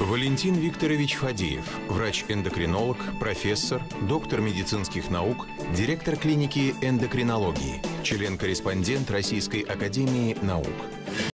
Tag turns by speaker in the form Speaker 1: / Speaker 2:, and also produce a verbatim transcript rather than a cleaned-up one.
Speaker 1: Валентин Викторович Фадеев, врач-эндокринолог, профессор, доктор медицинских наук, директор клиники эндокринологии, член-корреспондент Российской академии наук.